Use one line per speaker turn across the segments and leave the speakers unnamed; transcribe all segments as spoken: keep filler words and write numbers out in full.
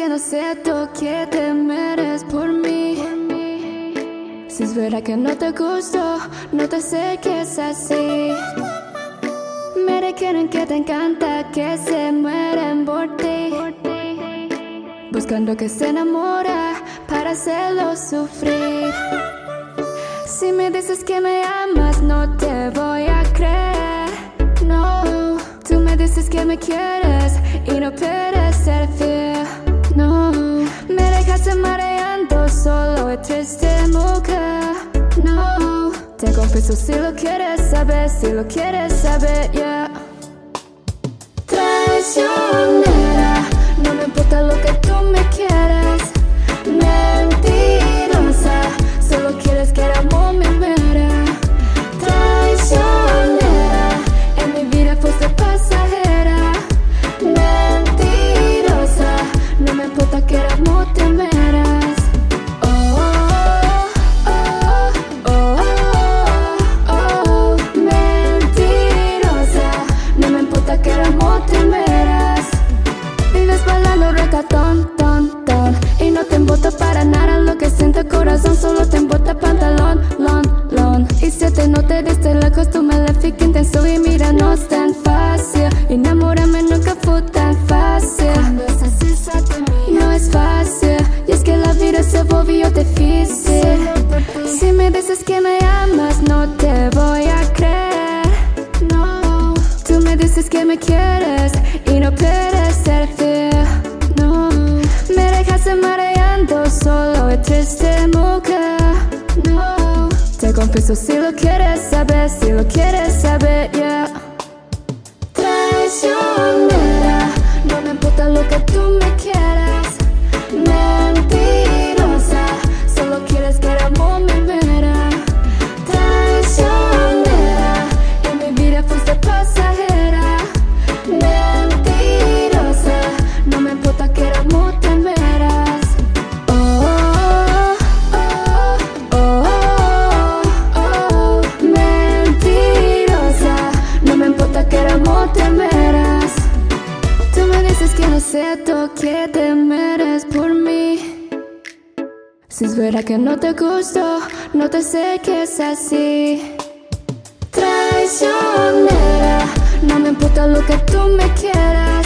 no es cierto que te mueres por mí. Si es verdad que no te gusto, no te sé que es así. Me requieren que te encanta, que se mueren por ti, buscando que se enamora para hacerlo sufrir. Si me dices que me amas, no te voy a creer. No, tú me dices que me quieres y no puedes ser fiel. No, me dejaste mareando, solo es triste mujer. No, te confieso si lo quieres saber, si lo quieres saber, yeah. Traicionera, no me importa lo que tú me quieras. Mentirosa, solo quieres que el amor me muera. Traicionera, en mi vida fuiste pasajera. Mentirosa, no me importa que el amor te mueras. Oh, oh, oh, oh, oh, mentirosa, no me importa que el amor te mueras. Vives bailando reggaetón, ton, ton, y no te embota para nada lo que siente el corazón, solo te embota pantalón, lon, lon. Y si te no te desde lejos, tú me la fica intenso y mira, no es tan fácil. Enamórame nunca fue tan fácil. Cuando es así, salte mí. No es fácil, y es que la vida se volvió difícil. Si me dices que me amas, no te voy a creer. No, tú me dices que me quieres y no puedes ser fiel. No, me dejaste mareando, solo es triste mujer. No, te confieso si lo quieres saber, si lo quieres saber, yeah. Traicionera, no me importa lo que tú me quieras. Mentirosa, solo quieres que el amor me muera. Traicionera, en mi vida fuiste pasajera. Mentirosa, no me importa que el amor te mueras. Oh, oh, oh, oh, oh, mentirosa, no me importa que el amor te mueras. Tú me dices que no es cierto que te mueres por mí. Si es verdad que no te gusto, no te sé que es así. Traicionera, no me importa lo que tú me quieras.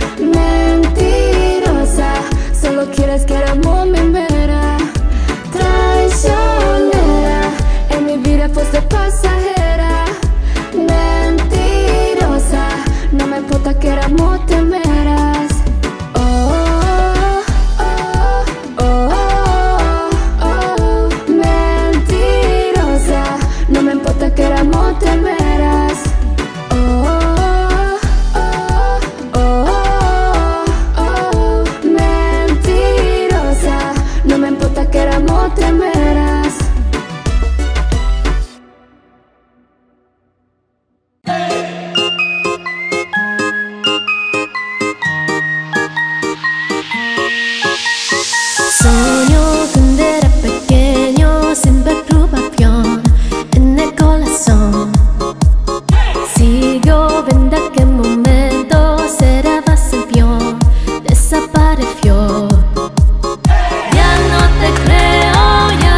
Mentirosa, solo quieres que el amor me muera. Traicionera, en mi vida fuiste pasajera. Mentirosa, no me importa que el amor te mueras. Oh, oh, oh, oh, oh, mentirosa, no me importa que el amor te mueras. Oh, oh, oh, oh, mentirosa, no me importa que el amor te mueras.
Sueño que un día era pequeño sin ver preocupación en el corazón. Siguió viendo que el momento será vacío, desapareció. Ya no te creo, ya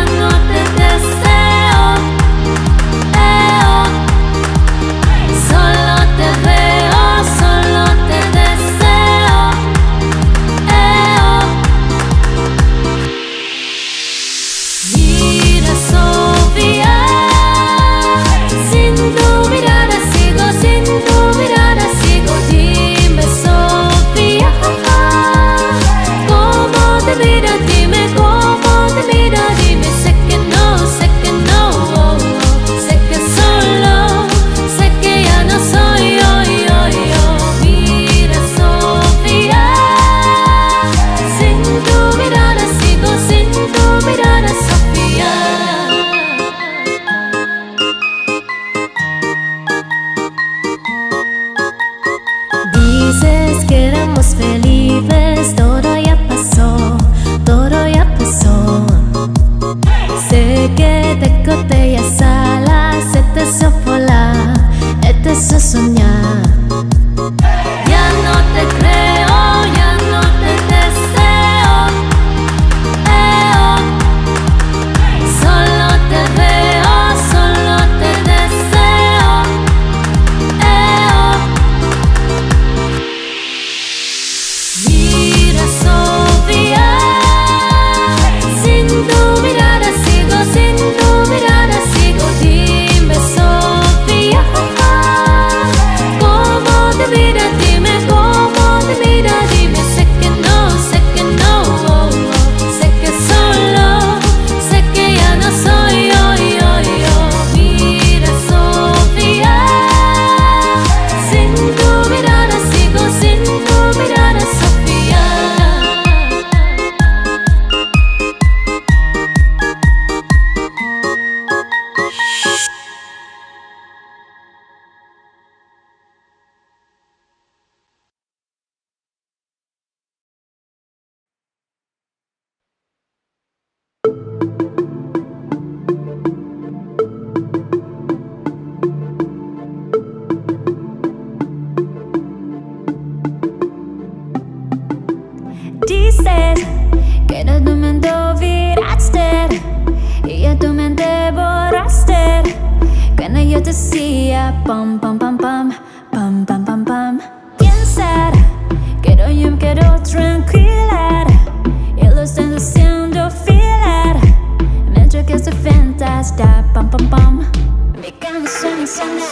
pam pam pam pam pam pam pam pam. Pensar, quiero yo me quiero tranquilar y lo estoy haciendo filar mientras que se fantasía pam pam pam. Mi canción suena.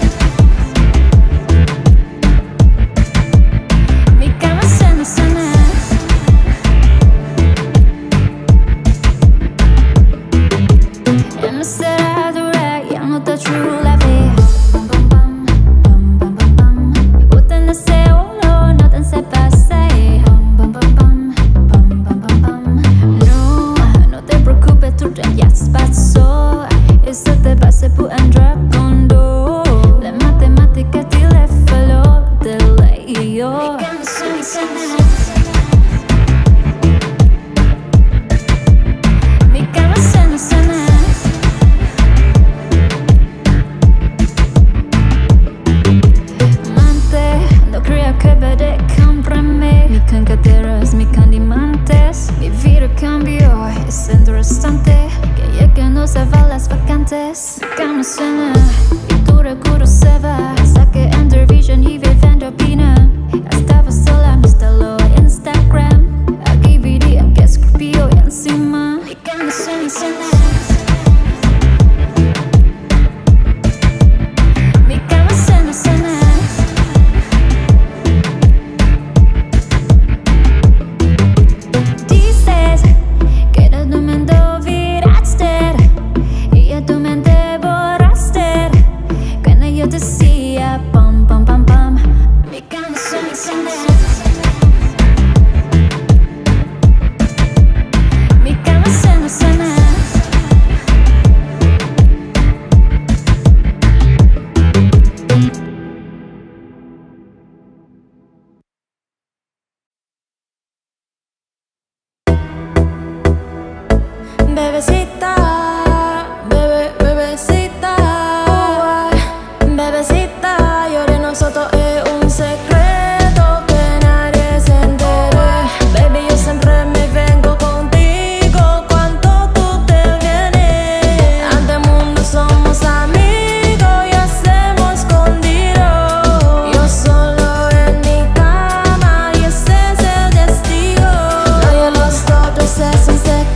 Bebecita, bebé, bebecita, uh, bebecita, yo de nosotros es un secreto que nadie se entere. Baby, yo siempre me vengo contigo cuando tú te vienes. Ante el mundo somos amigos y hacemos escondido. Yo solo en mi cama y ese es el testigo. Lo de los otros es un secreto.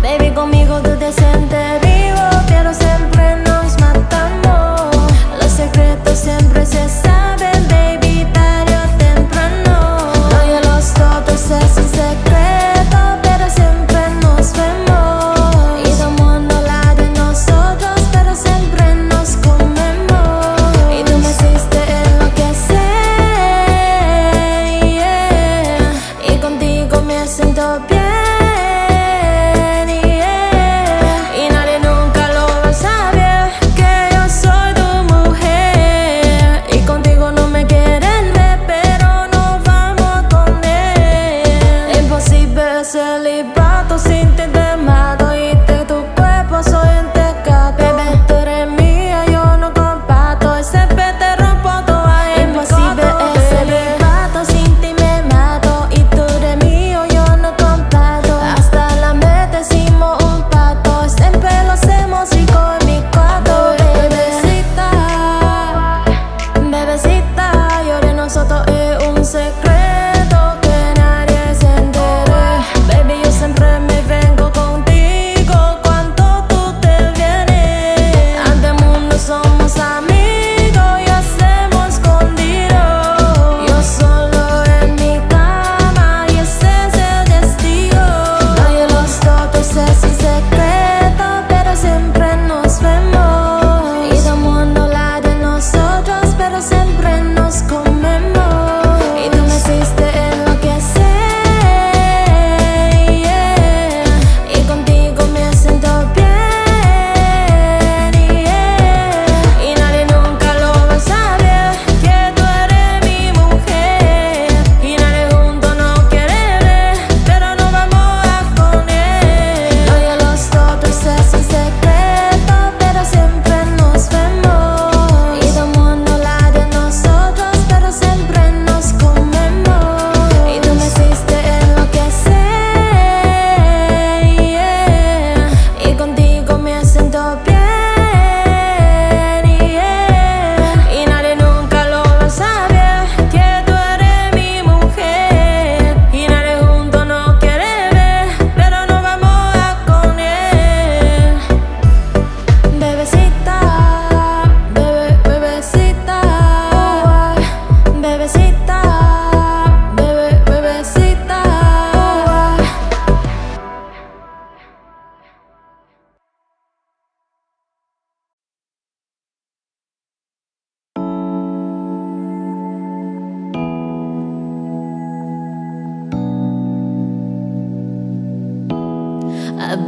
Baby, conmigo tú te sientes vivo, pero siempre nos matamos. Los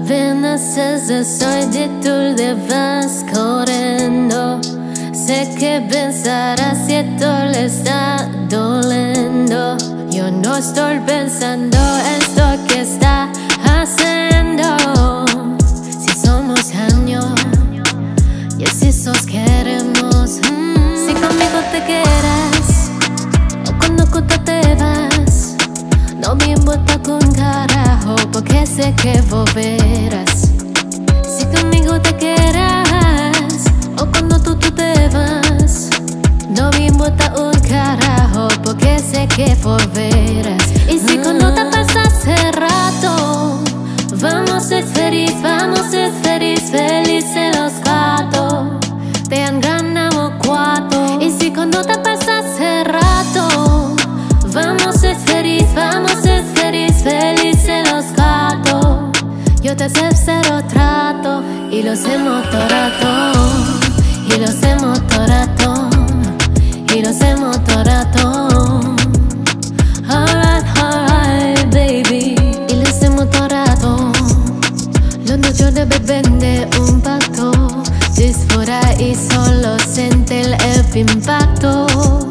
apenas estoy de tu te vas corriendo. Sé que pensarás si esto le está doliendo. Yo no estoy pensando esto que está haciendo. Si somos años y así nos queremos. mm. Si conmigo te quedas o cuando tú te vas, no me importa con carajo porque sé que volverás. Si conmigo te quedas o cuando tú, tú te vas, no me importa un carajo porque sé que volverás. Y si cuando te pasa hace rato, vamos a ser feliz, vamos a ser feliz, felices los cuatro. Te han ganado cuatro. Y si cuando te pasa hace rato, vamos a ser feliz, vamos a ser feliz, felices los cuatro. Yo te sé cero trato y lo hacemos todo rato. Y lo hacemos todo rato. Y lo hacemos todo rato. Alright, alright, baby. Y lo hacemos todo rato. Los noches de vende un pacto. Disfruta y solo siente el impacto.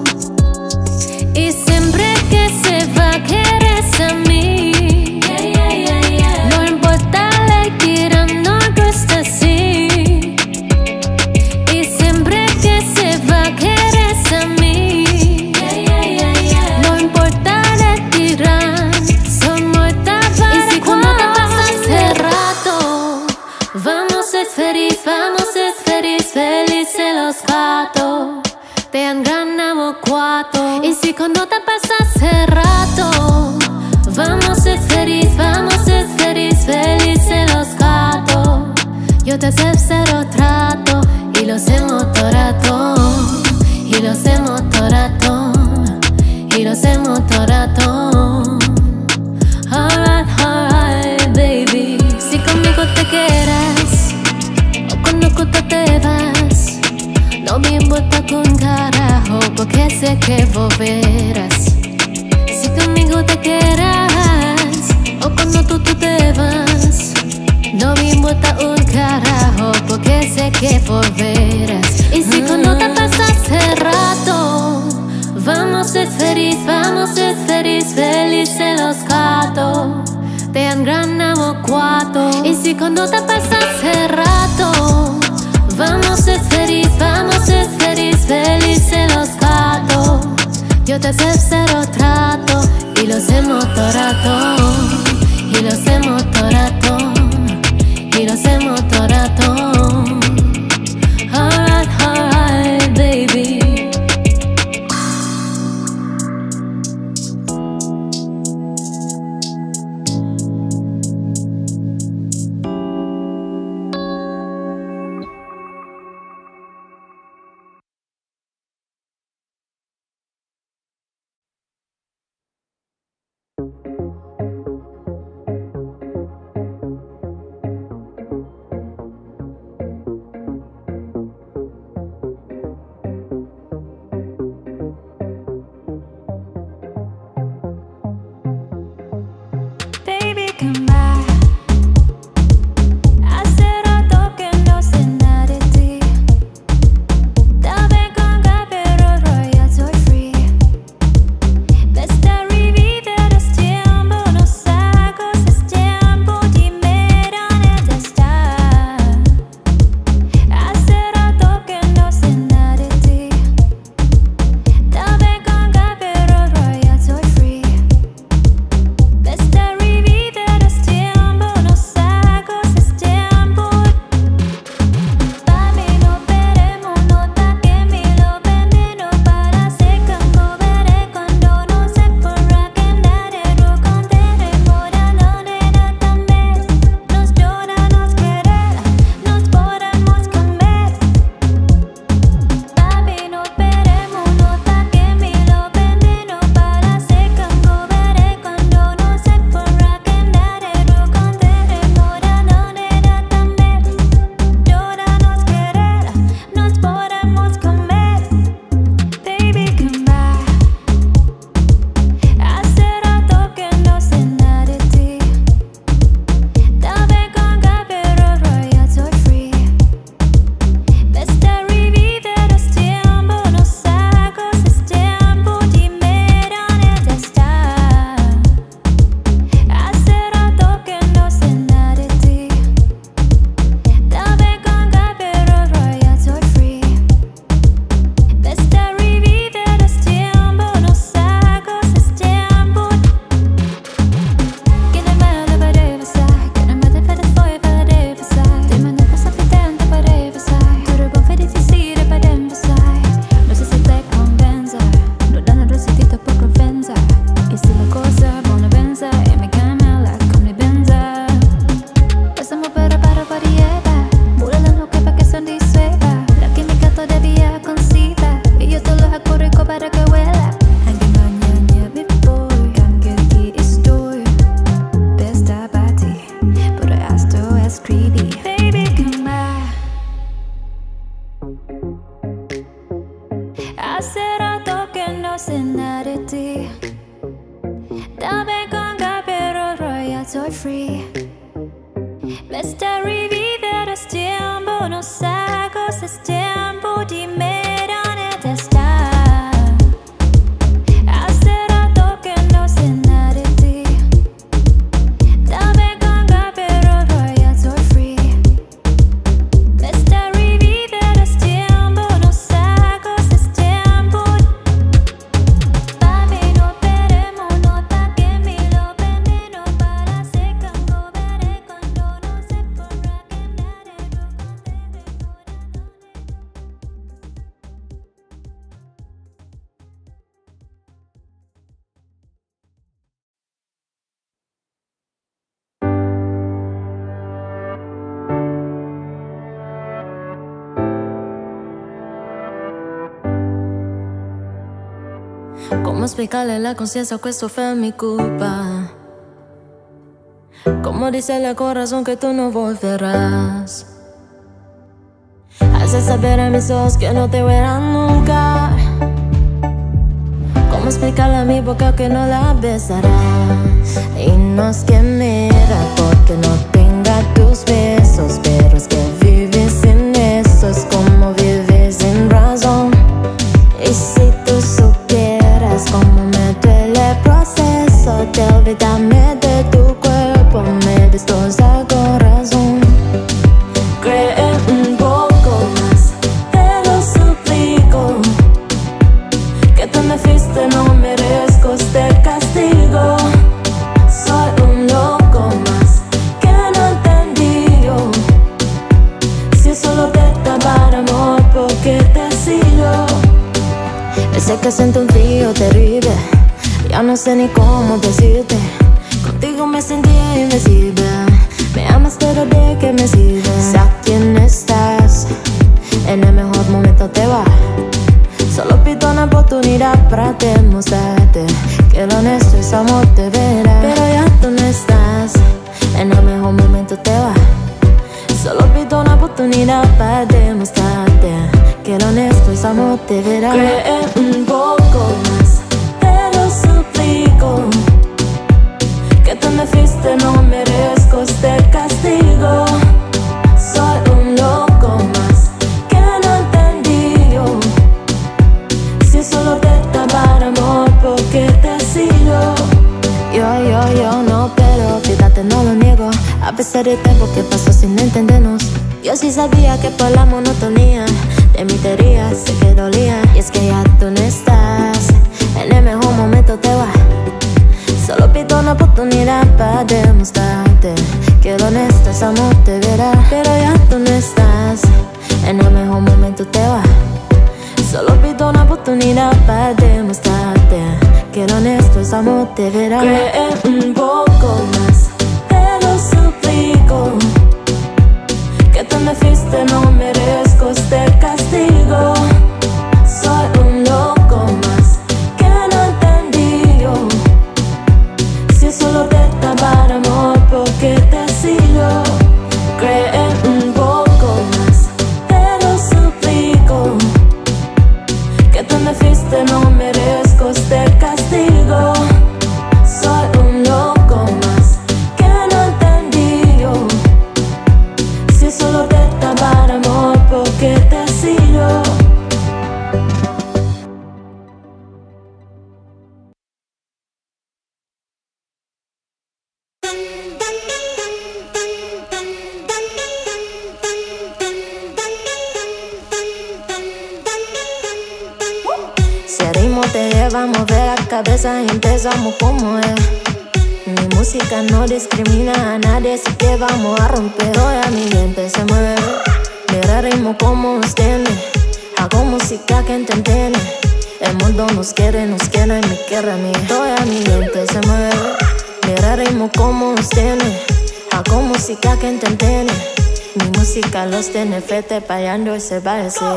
Y siempre que se va quieres a mí. Yeah, yeah, yeah, yeah. No importa le tirando que está así. Y siempre que se va quieres a mí. Yeah, yeah, yeah, yeah. No importa le tiran, son muertas para. Y si cuando te pasa hace rato, vamos a ser feliz, vamos a ser feliz, felices los cuatro. Te han ganado cuatro. Y si cuando te pasa hace rato, vamos a ser feliz, vamos a ser feliz, felices los cuatro. Yo te sé cero trato y lo hacemos todo rato. Y lo hacemos todo rato. Y lo hacemos todo rato. Alright, alright, baby. Si conmigo te quedas o cuando tú te vas, no me importa con carajo porque sé que volverás. Si conmigo te quedas o cuando tú, tú te vas, no me importa un carajo porque sé que volverás. Y si cuando te pasa hace rato, vamos a ser feliz, vamos a ser feliz, felices los cuatro. Te han ganado cuatro. Y si cuando te pasa hace rato, vamos a ser feliz, vamos a ser feliz, felices los cuatro. Yo te sé cero trato y lo hacemos todo rato. Y lo hacemos todo rato. Y lo hacemos todo rato. Alright, alright, baby. Hace rato que no sé nada de ti. Dame conga pero roya soy free. Me está revivir este tiempo, no saco este tiempo, dime dónde está. Hace rato que no sé nada de ti. Dame conga pero roya soy free. Me está revivir este tiempo, no saco este tiempo. Papi, no veremos, no taque mi lo veneno para secar, veré cuando no se corra que nadie lo
¿Cómo explicarle a la conciencia que esto fue mi culpa? ¿Cómo decirle al corazón que tú no volverás? Hace saber a mis ojos que no te verán nunca. ¿Cómo explicarle a mi boca que no la besarás? Y no es que mira porque no tenga tus besos, pero es que vives sin eso, es como vivir sin razón. Y si tú supieras cómo me duele el proceso de olvidarme de tu cuerpo, me destroza el corazón. Cree un poco más, te lo suplico. Que tú me fuiste, no merezco este castigo. Soy un loco más que no entendí yo. Si solo te daba amor, ¿por qué te sigo? Sé que siento un frío terrible, ya no sé ni cómo decirte. Contigo me sentía invencible. Me amas pero de qué me sirve. Sé a quién estás, en el mejor momento te va. Solo pido una oportunidad para demostrarte que lo honesto es amor te verá. Pero ya tú no estás, en el mejor momento te va. Solo pido una oportunidad para demostrarte que lo honesto es amor te verá. Cree un poco más, te lo suplico. Que tú me fuiste, no merezco este castigo. Soy un loco más que no entendí yo. Si solo te daba amor, ¿por qué te sigo? Yo, yo, yo no, pero fíjate, no lo niego. A pesar del tiempo que pasó sin entendernos, yo sí sabía que por la monotonía de mi teoría sé que dolía. Y es que ya tú no estás, en el mejor momento te va. Solo pido una oportunidad para demostrarte que lo honesto es amor te verá. Pero ya tú no estás, en el mejor momento te va. Solo pido una oportunidad para demostrarte que lo honesto es amor te verá. Cree un poco más, te lo suplico. Que tú me fuiste, no merezco este castigo. Soy un loco más que no entendí yo. Si solo te daba amor, ¿por qué te sigo? Cree un poco más, te lo suplico. Que tú me fuiste, no merezco este castigo. Soy un loco más que no entendí yo. Si solo te daba amor, ¿por qué te sigo? Si el ritmo te lleva a mover la cabeza, empezamos como es. Mi música no discrimina a nadie, así que vamos a romper. Toda mi gente se mueve, mira el ritmo como nos tiene. Hago música que te entiende. El mundo nos quiere, nos quiere y me quiere a mí. Toda mi gente se mueve, mira el ritmo como nos tiene. Hago música que te entiende. Mi música los tiene fete, payando y se va a decir.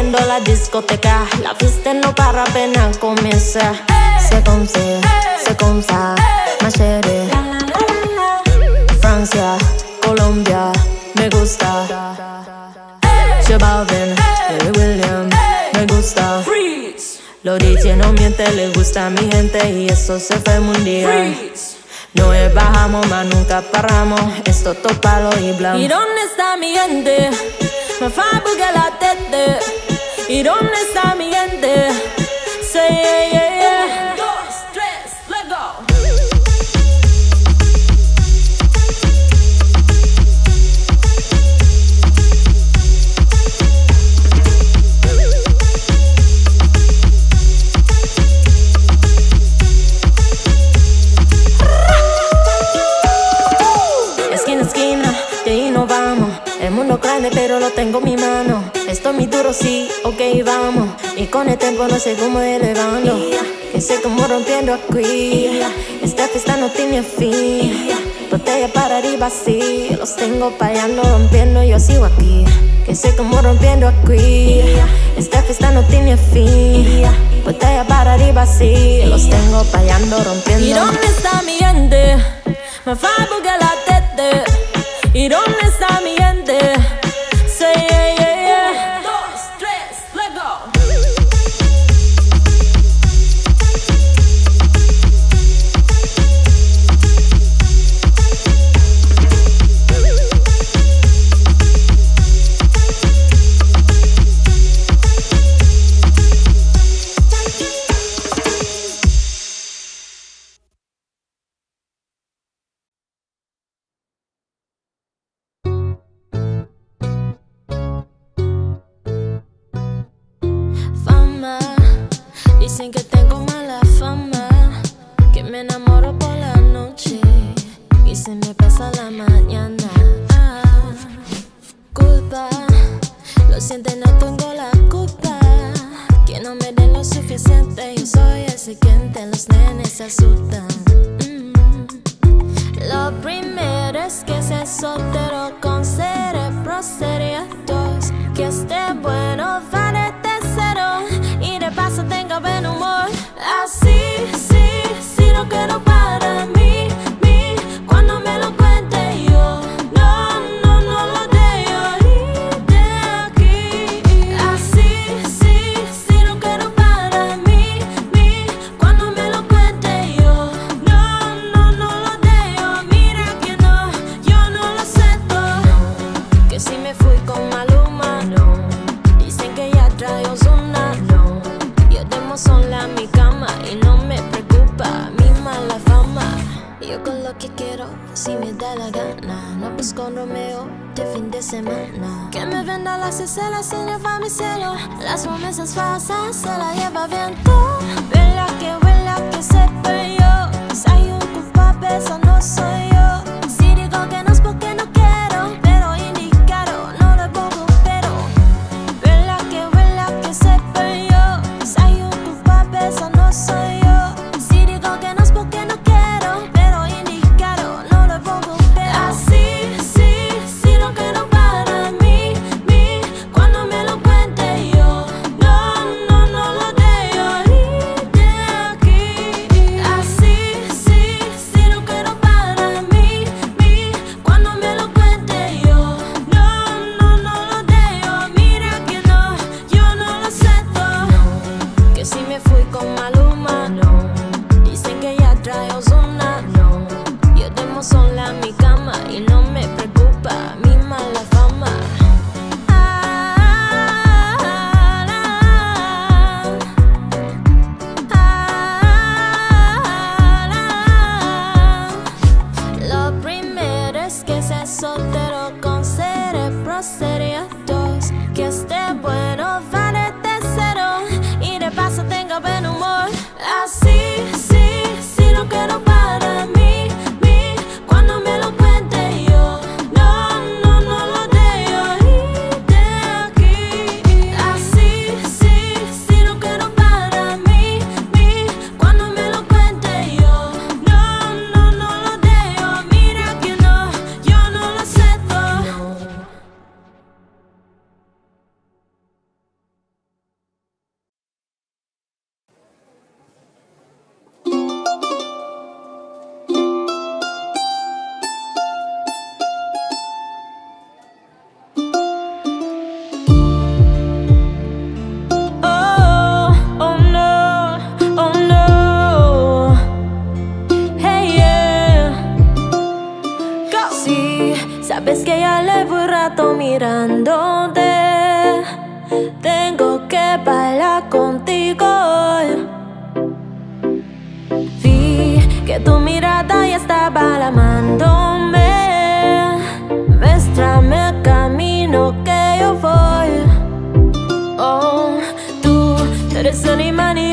rompiendo la discoteca. La fiesta no para apenas comienza. C'est comme ça, c'est comme ça, ma chérie. Francia, Colombia, me gusta. J Balvin, Willy William, me gusta. Los D J no mienten, les gusta a mi gente y eso se fue mundial. No es bajamos, mas nunca paramos. Esto todo palo y blanco. ¿Y dónde está mi gente? Me fa porque la tete. ¿Y dónde está mi gente? Say yeah, yeah, yeah. Dos, tres, let's go. Esquina, esquina, de ahí nos vamos. El mundo grande pero lo tengo en mi mano. Esto es muy duro, sí, ok, vamos. Y con el tiempo no sé cómo elevando. Que sé como rompiendo aquí. Esta fiesta no tiene fin. Botella para arriba, sí. Los tengo payando, rompiendo, yo sigo aquí. Que sé como rompiendo aquí. Esta fiesta no tiene fin. Botella para arriba, sí. Los tengo payando, rompiendo. ¿Y dónde está mi gente? Me fa porque la tete. ¿Y dónde está mi gente? Say yeah, yeah, yeah. Dos, tres, let's go. Dicen que tengo mala fama, que me enamoro por la noche y se me pasa la mañana. Ah, culpa, lo sienten, no tengo la culpa. Que no me den lo suficiente, yo soy el siguiente, los nenes se asustan. Mm. Lo primero es que sea soltero con cerebro serio dos, que esté bueno, vale tercero y de paso tenga buen humor. Así, sí, sí, no quiero para mí, mí, cuando me lo cuente yo. No, no, no lo dejo ir de aquí. Así, sí, sí, no quiero para mí, mí, cuando me lo cuente yo. No, no, no lo dejo, mira que no, yo no lo acepto. Que si me fui con Maluma, no. Dicen que ya trae Ozuna, no. Yo demo sola en mi cama y no me preocupa mi mala fama. Yo con lo que quiero, si me da la gana. No busco un Romeo de fin de semana. Que me venda las escenas sin llevar mi cielo. Las promesas falsas se la lleva viento. Vela que huela que sepa yo. Soy un culpable, eso no soy yo. Si digo que no es porque no quiero, pero indicado, no le pongo pero. Vela que huela que sepa yo. Soy un culpable, eso no soy yo. Si digo que no es porque no quiero, pero indicado, no le pongo pero. Así, sí, sí, no quiero para mí, mí, cuando me lo cuente yo. No, no, no lo dejo ir de aquí. Así, sí, sí, no quiero para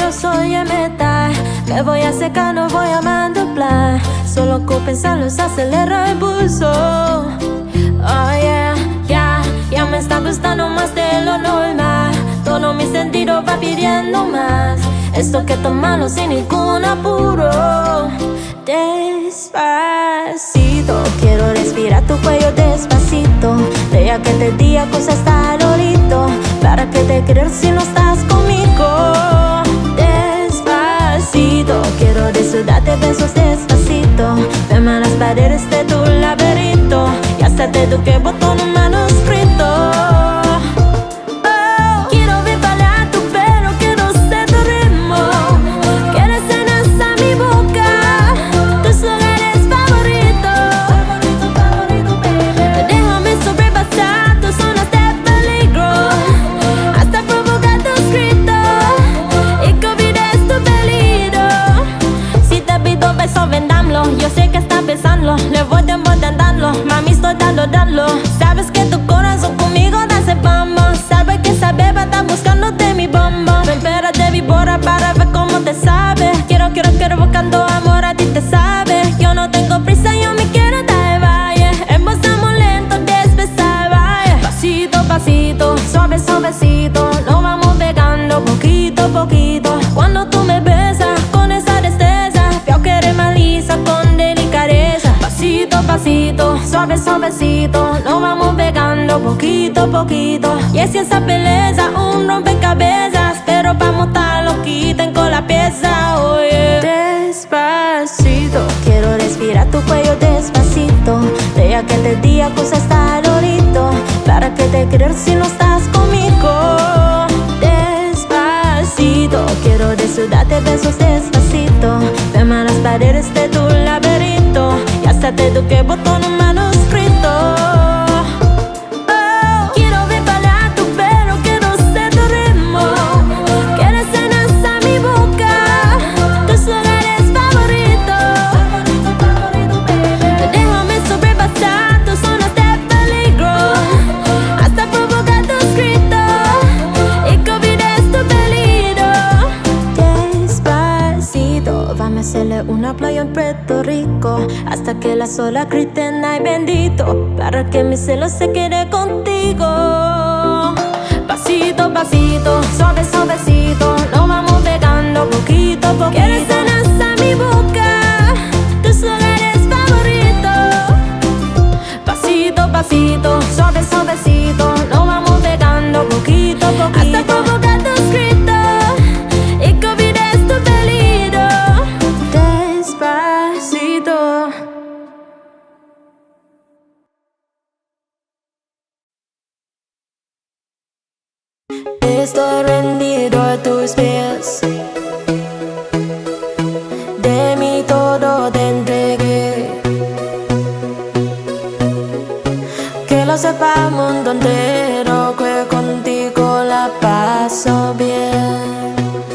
yo soy el metal. Me voy a secar, no voy a mandoplar. Solo con pensarlo se acelera el pulso. Oh yeah, ya, ya me está gustando más de lo normal. Todo mi sentido va pidiendo más. Esto que tomarlo sin ningún apuro. Despacito, quiero respirar tu cuello despacito. Deja que te diga cosas al oído. ¿Para qué te querer si no estás conmigo? Despacito, quiero disfrutarte besos despacito. Firma las paredes de tu laberinto y hasta te toque botón un manuscrito. Yo sé que estás pensando, le voy tiempo intentarlo. Mami, estoy dando, dando. Sabes que tu corazón conmigo da ese bombo. Sabes que esa beba está buscándote mi bombo. Ven, espérate, víbora, para ver cómo te sabe. Quiero, quiero, quiero buscando amor, a ti te sabe. Yo no tengo prisa, yo me quiero dar el valle. Empezamos lento, despezar, vaya. Pasito, pasito, suave, suavecito. Nos vamos pegando poquito, poquito. Cuando tú me besas con esa destreza, veo que eres más lisa con delicadeza. Pasito, pasito, suave, suavecito. Nos vamos pegando poquito, poquito. Y es esa belleza, un rompecabezas. Pero pa' montarlo, quiten con la pieza, oye. Despacito, quiero respirar tu cuello despacito. Deja que te diga cosas al oído. ¿Para qué te querer si no estás conmigo? Despacito, quiero disfrutarte besos despacito. Firma las paredes de tu laberinto y hasta te toque botón un manuscrito. Oh, quiero ver para tu pelo, quiero ser tu ritmo. Quieres cenar a mi boca, tus lugares favoritos. Déjame sobrepasar tus zonas de peligro, hasta provocar tus gritos y que olvides tu peligro. Despacito, vamos a hacerle una playa en Puerto Rico, hasta que las olas griten ay bendito, para que mi cielo se quede contigo. Pasito, pasito, suave, suavecito. Nos vamos pegando poquito, poquito. Quieres cenar a mi boca, tus lugares favoritos. Pasito, pasito, suave, suavecito. Nos vamos pegando poquito, poquito. Hasta provocar tus gritos y que olvides tu peligro. Despacito. Estoy rendido a tus pies. De mí todo te entregué. Que lo sepa el mundo entero, que contigo la paso bien.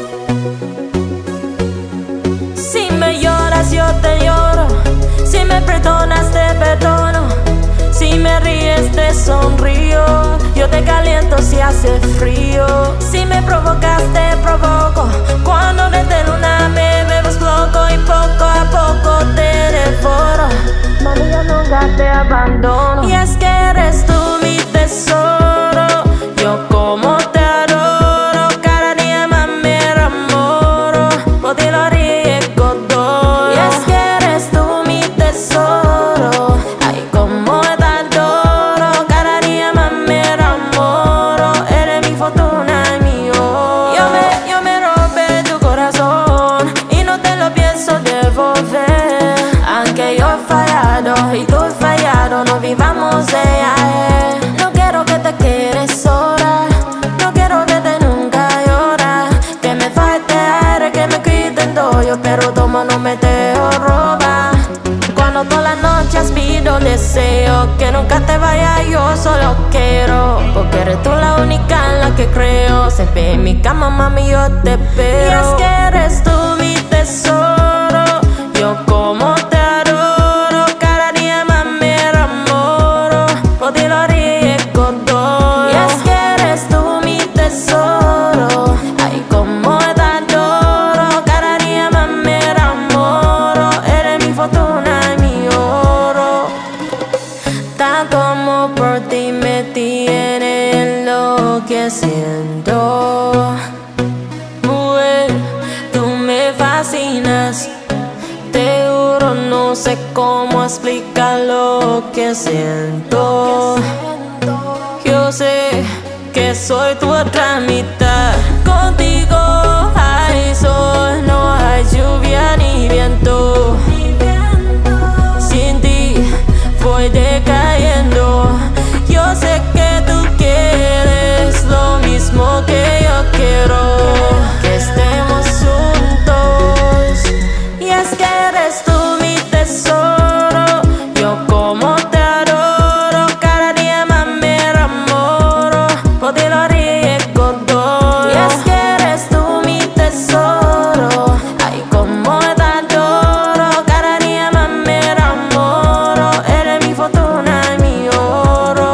Si me lloras yo te lloro, si me perdonas te perdono, si me ríes te sonrío, yo te caliento si hace frío. Si me provocas te provoco, cuando desde luna me bebes loco y poco a poco te devoro. Mami, yo nunca te abandono. Y es que eres tú mi tesoro, yo como te adoro, cada día más me enamoro, por ti lo arriesgo todo. Y es que eres tú mi tesoro, ay como te adoro, cada día más me enamoro, eres mi fortuna y mi oro. Yo me, yo me robé tu corazón y no te lo pienso devolver, aunque yo he fallado y tú has fallado, no vivamos de ayer. No quiero que te quedes sola, no quiero verte nunca llorar, que me falte aire, que me quiten todo, yo pero tomo no me dejo robar. Cuando todas las noches pido deseo, que nunca te vayas, yo solo quiero, porque eres tú la única en la que creo. Siempre en mi cama, mami, yo te espero. Y es que eres tú mi tesoro, yo como te adoro, cada día más me enamoro, por ti lo arriesgo todo. Y es que eres tú mi tesoro, ay como te adoro. que siento. Mujer, tú me fascinas. Te juro, no sé cómo explicar lo que siento. Yo sé que soy tu otra mitad. Contigo hay sol, no hay lluvia ni viento. Sin ti voy decayendo. Yo sé que tú quieres lo mismo que yo quiero, que estemos juntos. Y es que eres tú mi tesoro. Yo como te adoro, cada día más me enamoro. Por ti lo arriesgo todo. Y es que eres tú mi tesoro. Ay, como te adoro, cada día más me enamoro. Eres mi fortuna y mi oro.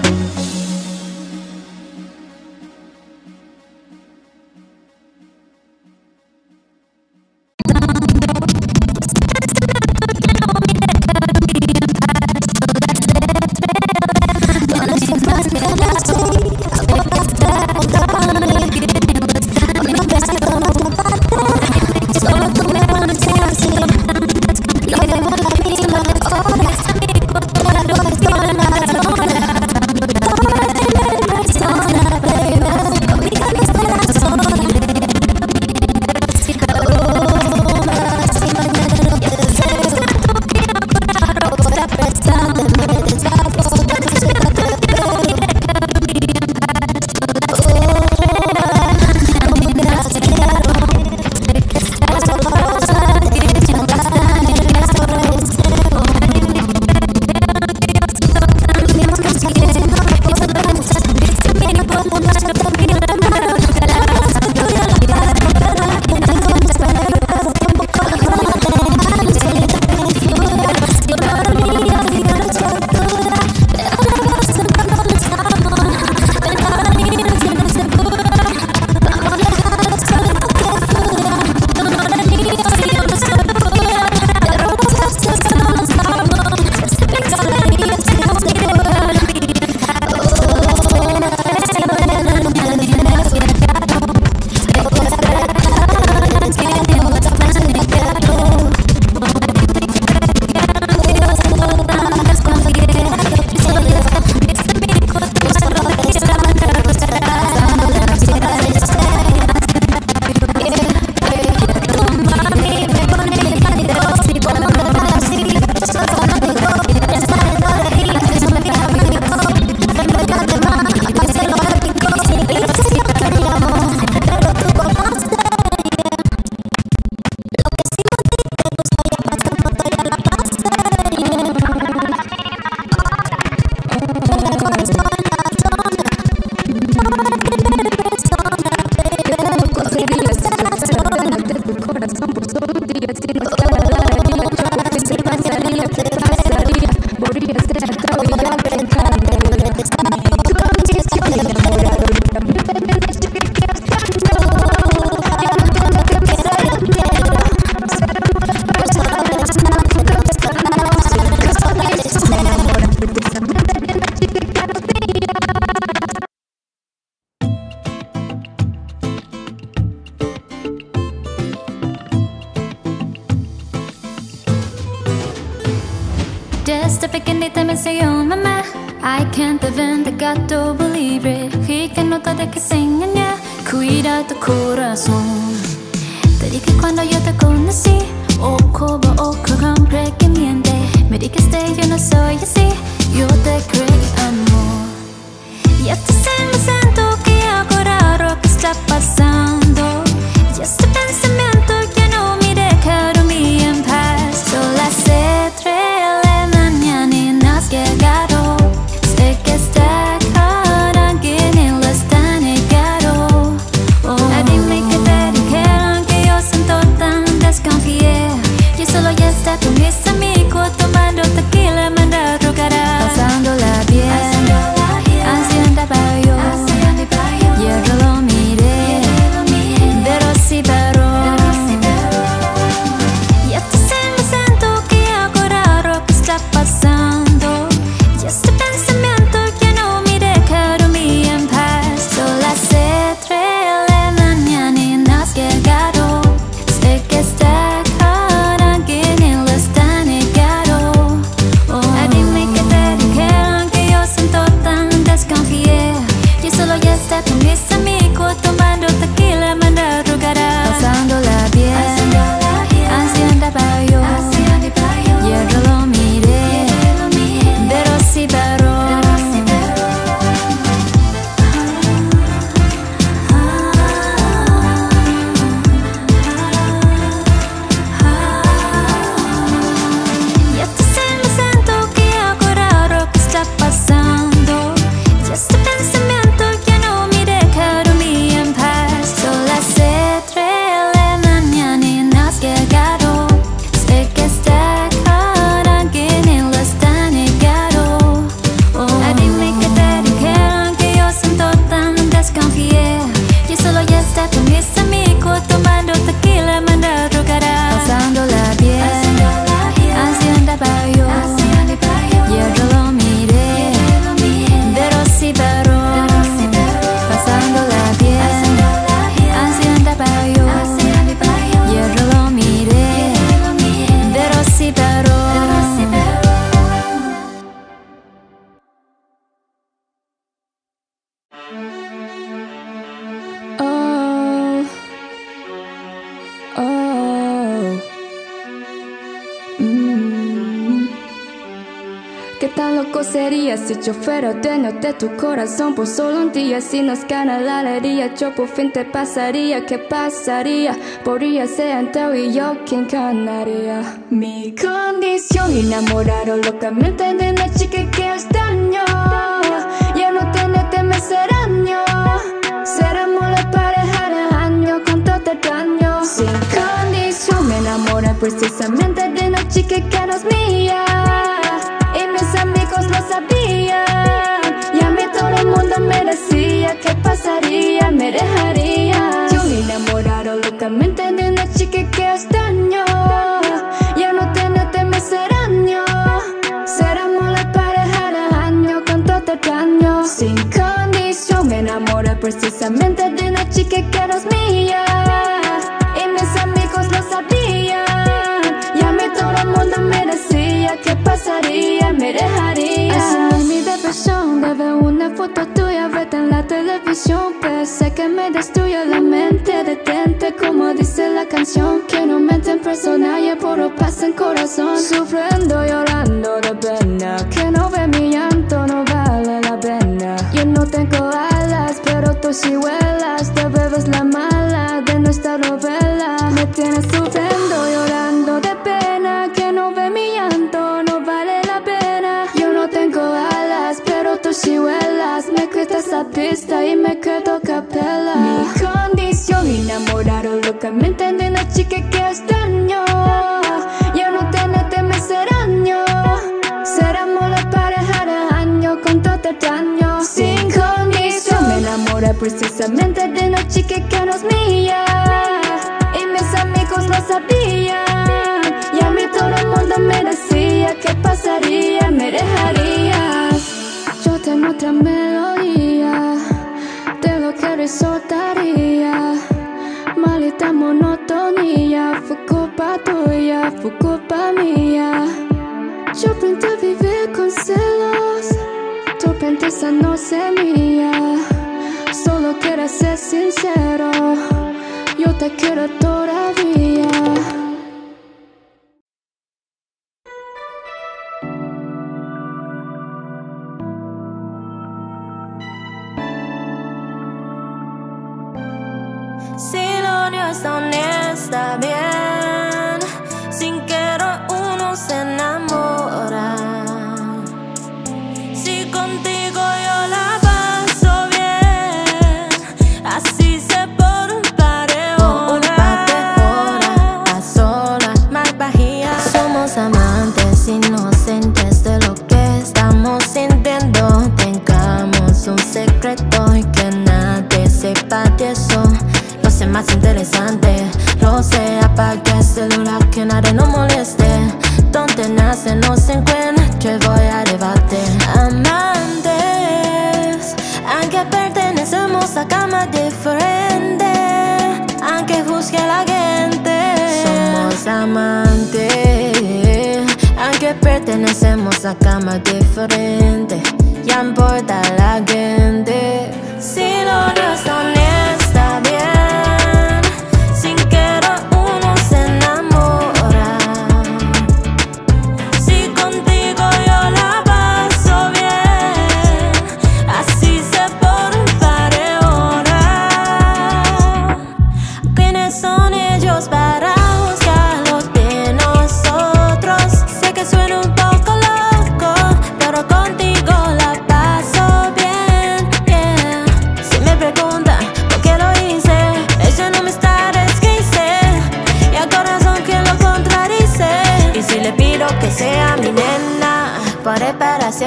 Desde pequeñita me enseñó mamá. I can't even the gato believe it. Y que no te que se engaña. Cuida tu corazón. Te dije cuando yo te conocí. Oh, como oh, compré que miente. Me dijiste yo no soy así. Yo te creí amor. Y hasta se me siento que ahora lo que está pasando. Y este pensamiento ya no me deja dormir en paz. Son las tres de la mañana y no has llegado. Sé que está con quien él está negado. Oh, dime que te dijeron que yo siento tan desconfié. Yo solo ya está con mis amigos tomando tequila, manda drogará. Pasándola bien, haciendo barrio. Yo lo miré. solo ya está con mis amigos tomando tequila, madrugada, pasando la bien, haciendo payo. Y yo lo miré, pero sí paró.
¿Qué tan loco sería si yo fuera dueño de tu corazón por solo un día? Si nos gana la alegría, yo por fin te pasaría. ¿Qué pasaría? Podría ser entre y yo quien ganaría. Mi condición, enamorado locamente de una chica que extraño. Ya no tenerte me ser año. Seremos la pareja de año con todo el daño. Sin condición me enamoré precisamente de una chica que no es mía. Y mis amigos lo sabían. Y a mí todo el mundo me decía ¿qué pasaría? Me dejaría. Yo enamorado locamente de una chica que extraño. Ya no tenerte me ser año. Seremos la pareja de año con todo el daño. Sin condición me enamoré precisamente de una chica que no es mía. Y mis amigos lo sabían. Y a mí todo el mundo me decía ¿qué pasaría? Me dejaría. Así mi depresión de ver una foto tuya, verte en la televisión. Pensé que me destruye la mente. Detente como dice la canción. Que no mente en persona y puro paz en corazón. Sufriendo, llorando de pena. Que no ve mi llanto, no vale la pena. Yo no tengo alas, pero tú sí vuelas. Te bebes la mala de nuestra novela. Me tienes sufriendo, llorando de pena. Que no ve mi llanto, no vale la pena. Yo no tengo alas, pero tú sí vuelas. Me quitas la pista y me quedo capela. Mi condición, enamorado locamente de una chica que extraño. Ya no tenerte me ser año. Seremos la pareja de año con todo el daño. Sin condición me enamoré precisamente de una chica que no es mía. Y mis amigos lo sabían. Y a mí todo el mundo me decía ¿qué pasaría? Me dejarías. Yo tengo otra melodía de lo que resaltaría. Maldita monotonía. Fue culpa tuya, fue culpa mía. Yo aprendí a vivir con celos. Tu princesa no sé mía. Solo quiero ser sincero. Yo te quiero todavía.
Si lo nuestro no está bien, sin querer uno se enamora. Si contigo yo la paso bien, así se por un par de horas. Un par de horas a solas, más bajía. Somos amantes inocentes de lo que estamos sintiendo. Tengamos un secreto y que nadie sepa de eso. Lo sé más interesante, lo sé, apaga el celular que nadie nos moleste. Donde nace no se encuentra, yo voy a debate. Amantes, aunque pertenecemos a camas diferentes, aunque juzgue la gente, somos amantes. Aunque pertenecemos a camas diferentes, ya importa la gente.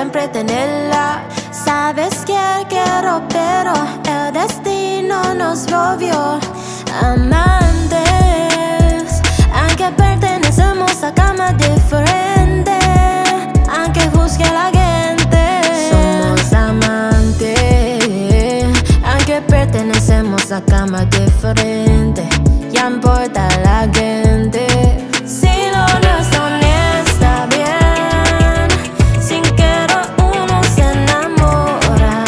siempre tenerla. Sabes que quiero, pero el destino nos volvió amantes. Aunque pertenecemos a camas diferentes, aunque juzgue la gente, somos amantes. Aunque pertenecemos a camas diferentes, ya importa la gente. Si lo nuestro no está bien, sin querer uno se enamora.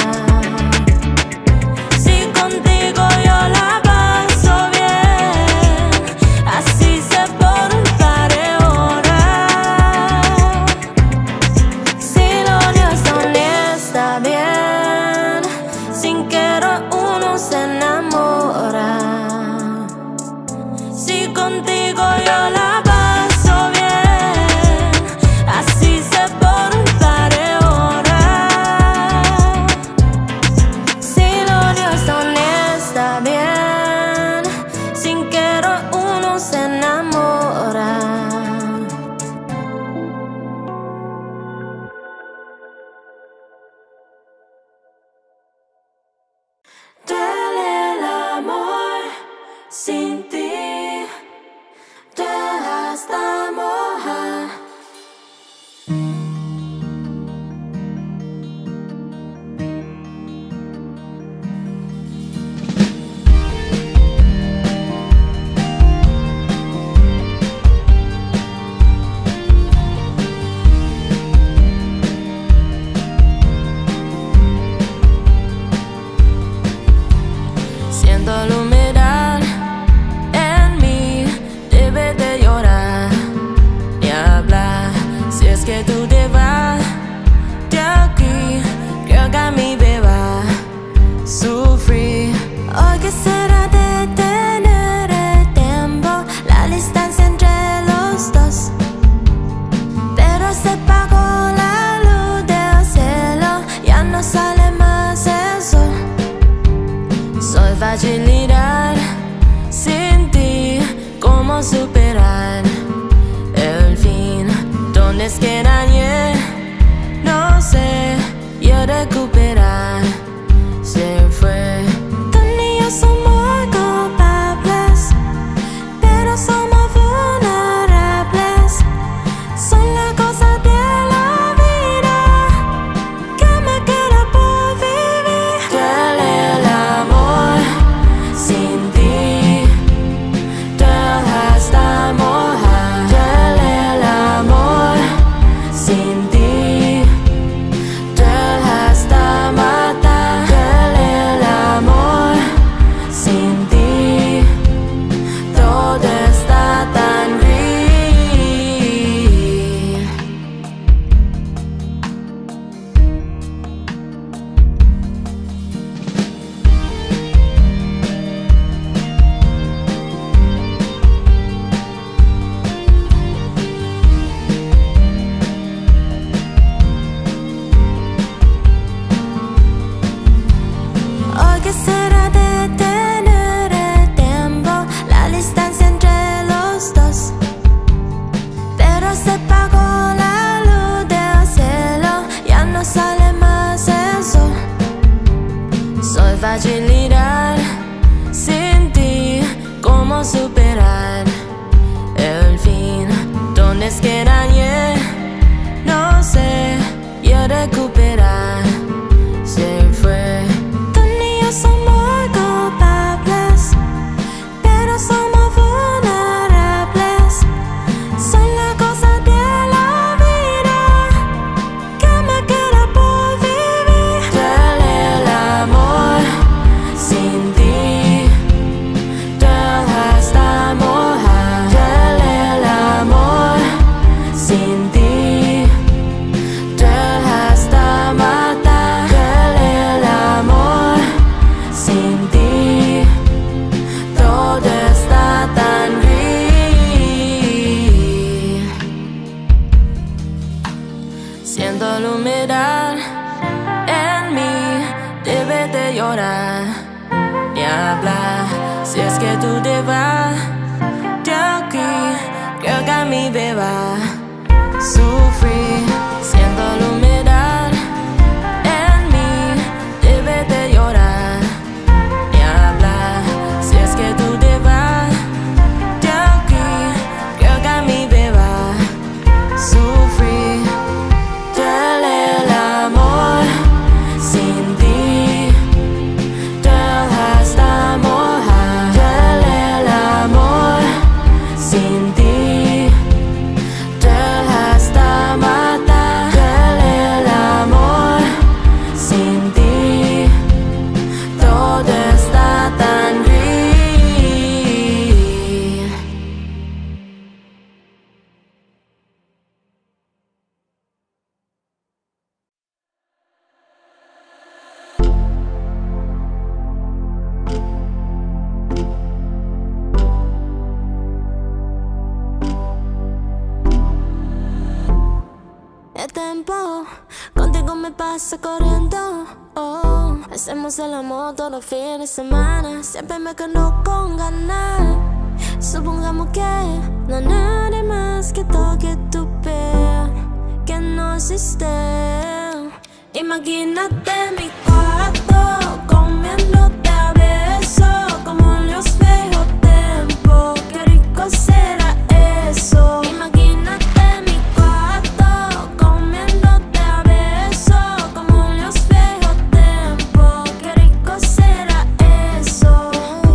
Si contigo yo la paso bien, así se por un par de horas. Si lo nuestro no está bien, sin querer uno se enamora. Si contigo yo la paso bien, así se por un par de horas. Si lo nuestro no está bien, sin querer uno se enamora. Duele el amor sin ti. Hasta mojar. Siento la humedad en mí, debe de llorar y hablar. Si es que tú te vas de aquí, creo que a mí me va a sufrir. Hoy que será detener el tiempo, la distancia entre los dos. Pero se apagó la luz del cielo, ya no sale más el sol. Soy fragilidad sin ti, ¿cómo superar el fin? ¿Dónde es que dañé? No sé, y recuperar se fue. Tú y yo somos culpables, pero somos vulnerables. Son las cosas de la vida que me queda por vivir. Duele el amor sin ti, hasta mojar. Duele el amor sin ti, hasta matar. Duele el amor sin ti, todo está tan gris. Hoy que será detener el tiempo, la distancia entre los dos. Pero se apagó la luz del cielo, ya no sale más el sol. Soy fragilidad sin ti, ¿cómo superar el fin? ¿Dónde es que dañé? No sé, y recuperar se fue. Tú y yo somos culpables, pero somos vulnerables. Son las cosas de la vida que me queda por vivir. Duele el amor sin ti, hasta mojar. Duele el amor sin ti, hasta matar. Duele el amor sin ti, todo está tan gris. Siento la humedad en mí, debe de llorar y hablar. Si es que tú te vas de aquí, creo que a mí me va a sufrir. Siento la humedad pasa corriendo. Oh, hacemos el amor todos los fines de semana. Siempre me quedo con ganas. Supongamos que no hay nadie más que toque tu piel, que no existe. Imagínate mi cuarto comiéndote a besos como en los viejos tiempos. Qué rico será eso. Imagínate mi cuarto comiéndote a besos como en los viejos tiempos. Qué rico será eso.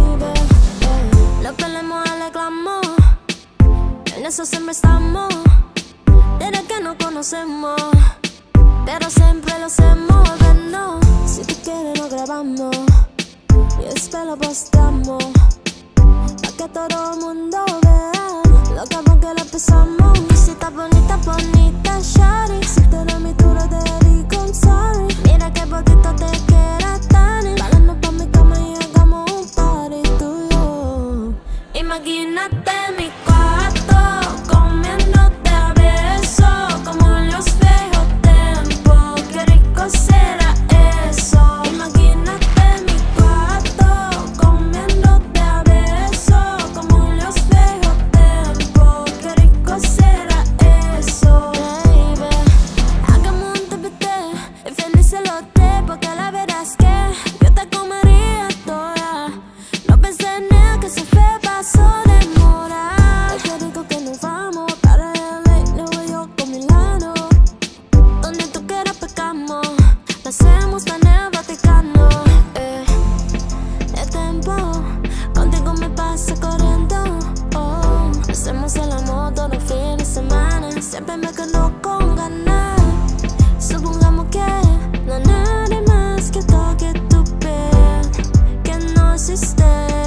Baby, lo que le mueve el reclamo, en eso siempre estamos. Desde que nos conocemos, pero siempre lo hacemos, bueno. Si tú quieres lo grabamos y después lo postamos, pa' que todo el mundo vea lo cabrón que lo empezamos. Y si estás bonita, bonita, shawty, si te doy mi tour te digo I'm sorry. Mira que poquito te queda tan. Bailando pa' mi cama y hagamos un party tú y yo. Imagínate mi cuarto comiéndote a besos como en los viejos tiempos. Qué rico será eso. Imagínate mi cuarto comiéndote a besos como en los viejos tiempos. Qué rico será eso. Baby, hagamos un T P T y felices los tres, porque la verdad es que yo te comería toda. No pensé en nada, que se fue, pasó de moda. Ay, qué rico que nos vamos para L A, Nueva York con Milano. Donde tú quieras pecamos, lo hacemos en el Vaticano. Eh, el tiempo contigo me pasa corriendo. Oh, hacemos el amor todos los fines de semana. Siempre me quedo con ganas. Supongamos que no hay nadie más que toque tu piel, que no existe.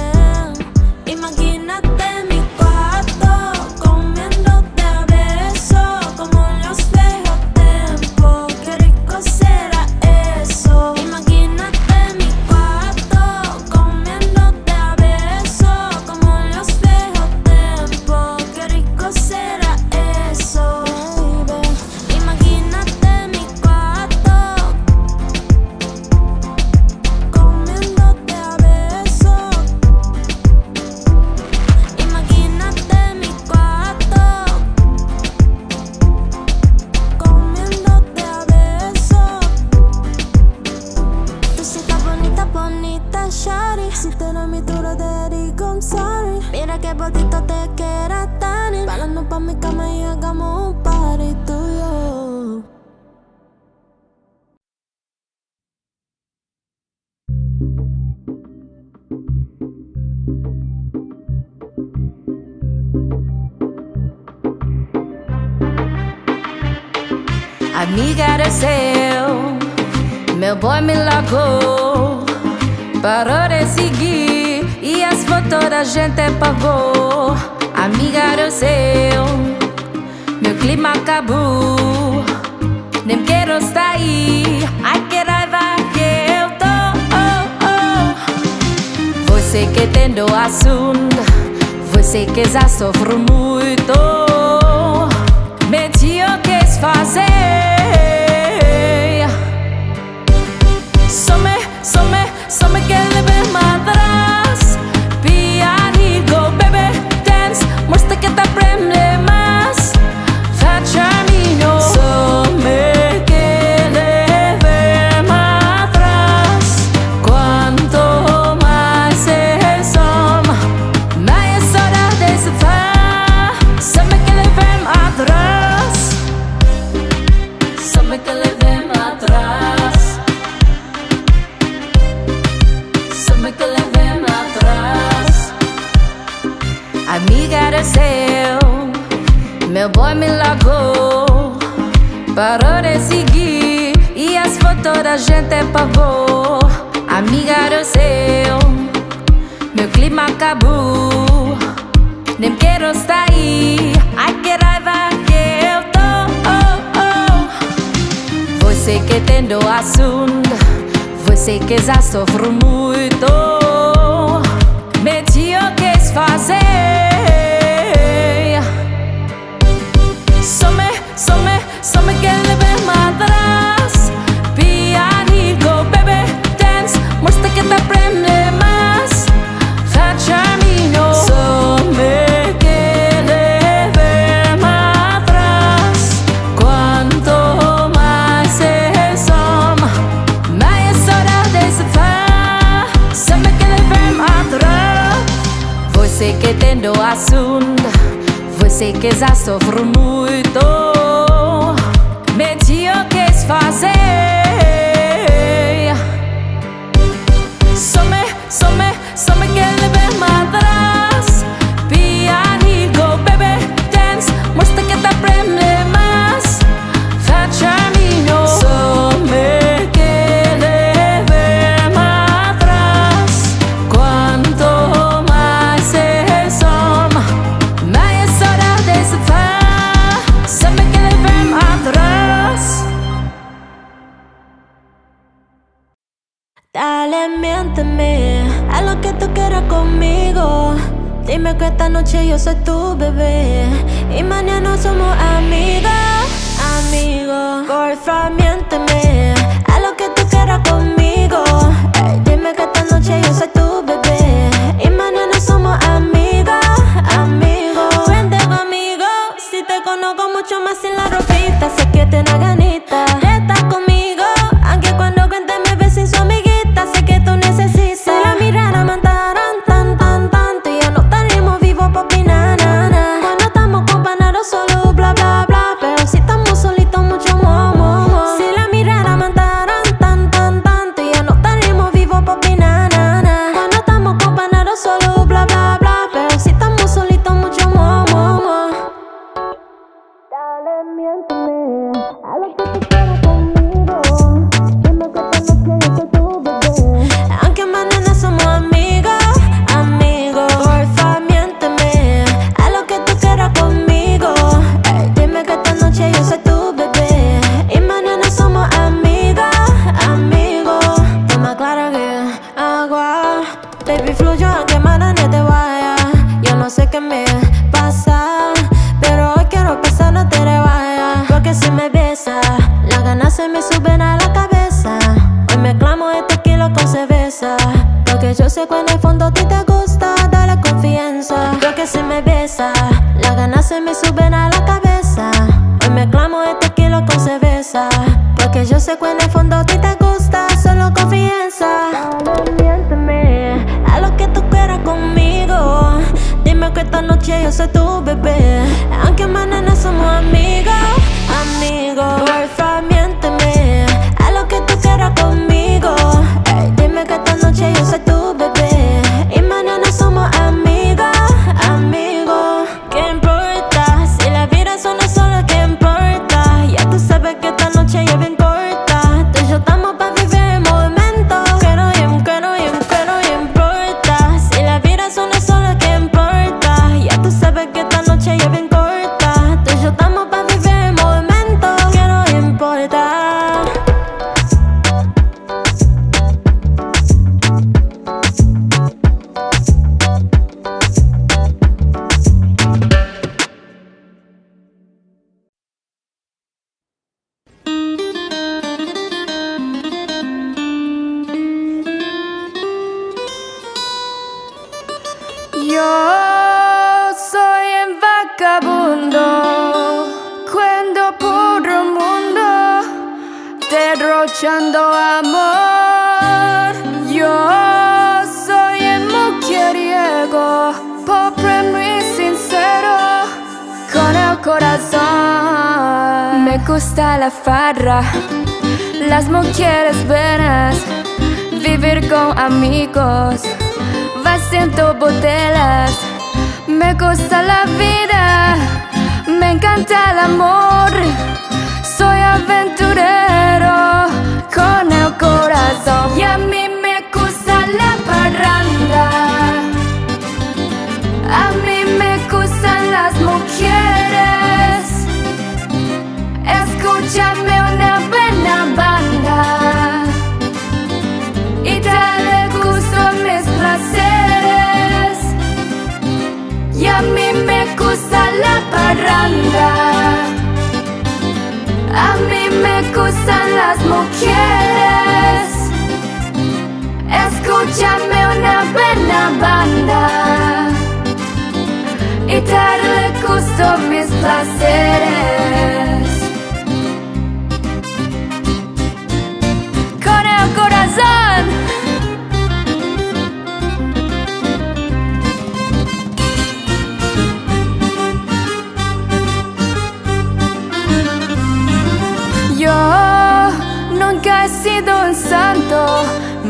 Imagínate mi cuarto comiéndote a besos como en los viejos tiempos. Qué rico será eso. Imagínate mi cuarto comiéndote a besos como en los viejos tiempos. Qué rico será eso. Baby, imagínate mi cuarto comiéndote a besos. Imagínate mi cuarto comiéndote a besos. Tú sí estás bonita, bonita, shawty, si te doy mi tour te digo I'm sorry. Mira que poquito te queda tan. Bailando pa' mi cama y hagamos un party tú y yo.
Amiga do céu, meu boy me largou, parou de seguir e as fotos da gente apagou. Amiga do céu, meu clima acabou, nem quero sair, ai que raiva que eu tô. Oh, oh. Você que tem do assunto, você que já sofre muito, me diz o que fazer. Some, some, some que leve atrás. Pianigo, baby, dance, mostra que te aprende más. Facciamino. Some que leve atrás. Quanto mais se soma, mais hora de se faz. Some que leve atrás. Some que leve atrás. Some que leve atrás. Amiga do céu, meu boy me largou, parou de seguir e as fotos da gente apagou. Amiga do céu, meu clima acabou, nem quero sair, ai que raiva que eu tô. Oh, oh. Você que tem do assunto, você que já sofre muito, me diz o que fazer. Some, some, some que leve atrás. sei que tendo assunto, você que já sofre muito. Me diga o que fazer. Só me, só me, só me quer levar atrás. Pianigo, bebê, dance, mostra que tá problemas. Faccia mio, só me quer levar atrás. Quanto mais se soma, mais saudade se faz. Só me quer levar atrás.
Dale, miénteme, haz lo que tú quieras conmigo. Dime que esta noche yo soy tu bebé y mañana somos amigos, amigos. Porfa, miénteme, haz lo que tú quieras conmigo. Ey, dime que esta noche yo soy tu bebé y mañana somos amigos, amigos. Vente conmigo, si te conozco mucho más sin la ropita, sé que tienes ganitas de estar conmigo, aunque cuando cuente me ves sin su amiguita, sé que tú necesitas. Si la mirara mataran tan, tan, tan, tú y yo no estaríamos vivos pa' opinar, na, na. Cuando estamos companados solo bla, bla, bla, pero si estamos solitos mucho mo, mo, mo. Si la mirara mataran tan, tan, tan, tú y yo no estaríamos vivos pa' opinar, na, na. Cuando estamos companados solo bla, bla, bla, pero si estamos solitos mucho mo, mo, mo. Dale, miénteme, haz lo que tú quieras conmigo. Dime que esta noche yo soy tu bebé, aunque mañana somos amigos, amigos. Porfa, miénteme, haz lo que tú quieras conmigo. Ey, dime que esta noche yo soy tu bebé y mañana somos amigos, amigos. Toma clara que agua, baby, fluyo aunque mañana te vaya. Yo no sé qué me pasa, pero hoy quiero pasar, no te vayas. Porque si me besas, las ganas se me suben a la cabeza. Hoy mezclamos este kilo con cerveza, porque yo sé que en el fondo a ti te gusta, dale confianza. Porque si me besas, las ganas se me suben a la cabeza. Hoy mezclamos este kilo con cerveza, porque yo sé que en el fondo a ti te gusta, solo confianza. Dale, miénteme, haz lo que tú quieras conmigo. Dime que esta noche yo soy tu bebé, aunque mañana somos amigos, amigos. Porfa, miénteme, haz lo que tú quieras conmigo. Ey, dime que esta noche yo soy tu bebé y mañana somos amigos, amigos. ¿Qué importa? Si la vida es una sola, ¿qué importa? Ya tú sabes que esta noche ya bien corta. Tú y yo estamos pa' vivir el momento. Que no, que no, que no, que no importa. Si la vida es una sola, ¿qué importa? Ya tú sabes que esta noche ya bien corta. Tú y yo estamos pa' vivir el momento. Que no importa.
Yo soy un vagabundo, cuando por el mundo, derrochando amor. Yo soy un mujeriego, pobre muy sincero, con el corazón. Me gusta la farra, las mujeres buenas, vivir con amigos, vaciando botellas. Me gusta la vida, me encanta el amor. Soy aventurero con el corazón. Y a mí me gusta la parranda, a mí me gustan las mujeres. Escúchame una buena banda y dale gusto a mis placeres. Y a mí me gusta la parranda, a mí me gustan las mujeres. Escúchame una buena banda y darle gusto a mis placeres. Con el corazón.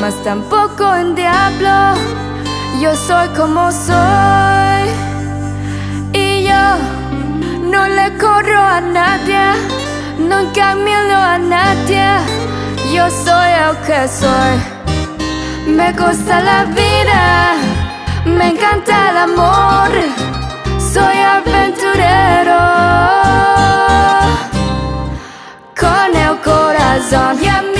mas tampoco un diablo. Yo soy como soy y yo no le corro a nadie, nunca miro a nadie. Yo soy el que soy. Me gusta la vida, me encanta el amor. Soy aventurero con el corazón.